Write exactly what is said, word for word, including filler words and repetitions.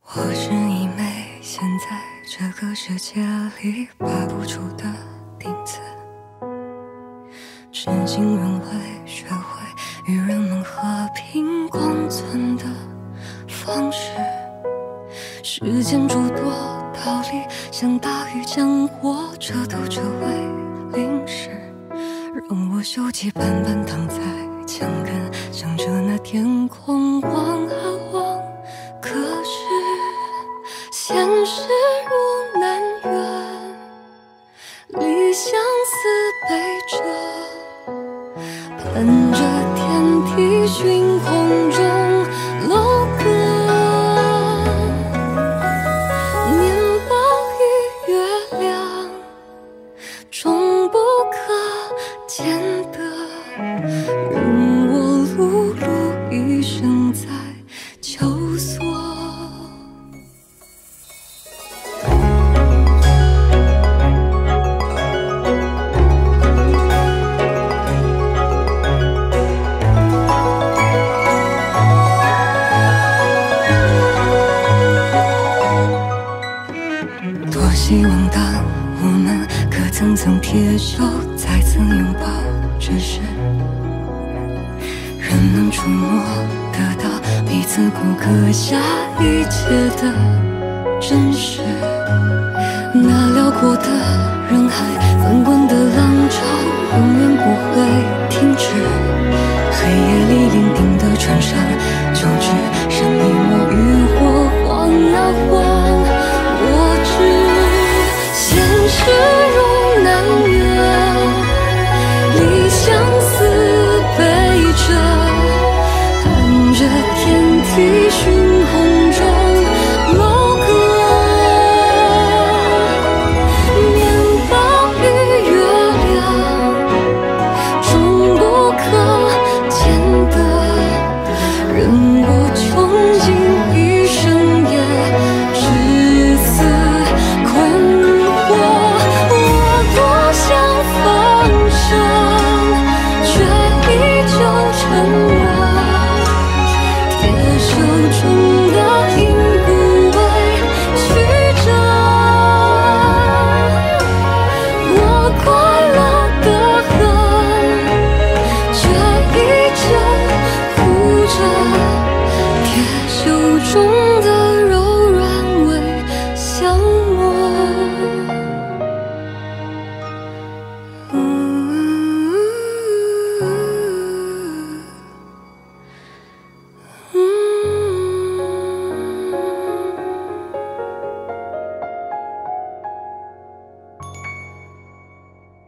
我是一枚现在这个世界里拔不出的钉子，真心仍未学会与人们和平共存的方式。时间诸多道理，像大雨将我遮堵成为淋湿，让我锈迹斑斑躺在墙根，想着那天空望啊望。可是现实如难圆，理想似背着，伴着天地寻空中楼阁，年报与月亮终不可见得，任我碌碌一生在求索。多希望当我们可层层铁手再次拥抱，只是人能触摸得到彼此骨骼下一切的真实。那辽阔的人海，翻滚的浪潮，永远不会停止。黑夜里伶仃的船上，